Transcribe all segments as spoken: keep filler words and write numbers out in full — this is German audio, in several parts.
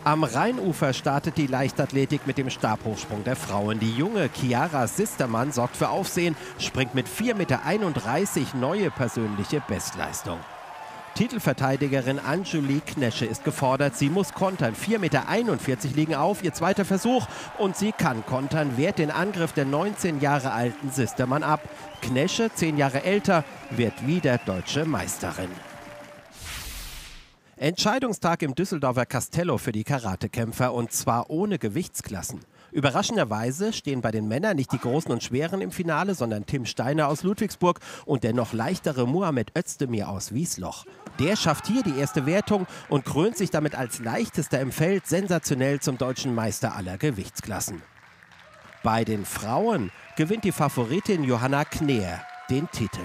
Am Rheinufer startet die Leichtathletik mit dem Stabhochsprung der Frauen. Die junge Chiara Sistermann sorgt für Aufsehen, springt mit vier Komma einunddreißig Meter neue persönliche Bestleistung. Titelverteidigerin Anjuli Knesche ist gefordert. Sie muss kontern. vier Komma einundvierzig Meter liegen auf, ihr zweiter Versuch. Und sie kann kontern, wehrt den Angriff der neunzehn Jahre alten Sistermann ab. Knesche, zehn Jahre älter, wird wieder deutsche Meisterin. Entscheidungstag im Düsseldorfer Castello für die Karatekämpfer, und zwar ohne Gewichtsklassen. Überraschenderweise stehen bei den Männern nicht die Großen und Schweren im Finale, sondern Tim Steiner aus Ludwigsburg und der noch leichtere Muhammed Özdemir aus Wiesloch. Der schafft hier die erste Wertung und krönt sich damit als leichtester im Feld sensationell zum deutschen Meister aller Gewichtsklassen. Bei den Frauen gewinnt die Favoritin Johanna Kneer den Titel.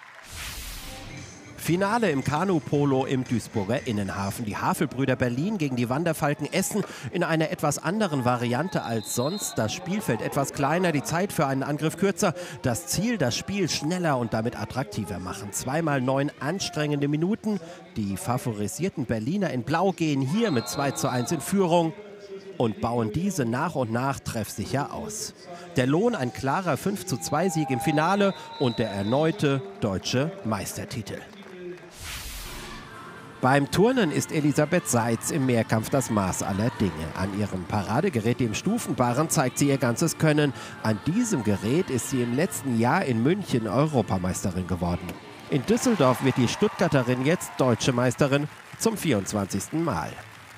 Finale im Kanu-Polo im Duisburger Innenhafen. Die Havelbrüder Berlin gegen die Wanderfalken Essen in einer etwas anderen Variante als sonst. Das Spielfeld etwas kleiner, die Zeit für einen Angriff kürzer. Das Ziel, das Spiel schneller und damit attraktiver machen. Zweimal neun anstrengende Minuten. Die favorisierten Berliner in Blau gehen hier mit zwei zu eins in Führung und bauen diese nach und nach treffsicher aus. Der Lohn ein klarer fünf zu zwei Sieg im Finale und der erneute deutsche Meistertitel. Beim Turnen ist Elisabeth Seitz im Mehrkampf das Maß aller Dinge. An ihrem Paradegerät, dem Stufenbarren, zeigt sie ihr ganzes Können. An diesem Gerät ist sie im letzten Jahr in München Europameisterin geworden. In Düsseldorf wird die Stuttgarterin jetzt Deutsche Meisterin zum vierundzwanzigsten Mal.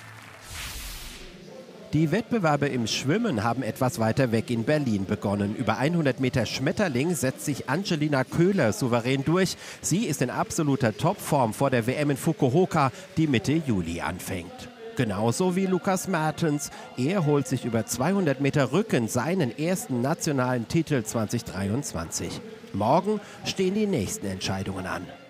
Die Wettbewerbe im Schwimmen haben etwas weiter weg in Berlin begonnen. Über hundert Meter Schmetterling setzt sich Angelina Köhler souverän durch. Sie ist in absoluter Topform vor der W M in Fukuoka, die Mitte Juli anfängt. Genauso wie Lukas Mertens. Er holt sich über zweihundert Meter Rücken seinen ersten nationalen Titel zweitausenddreiundzwanzig. Morgen stehen die nächsten Entscheidungen an.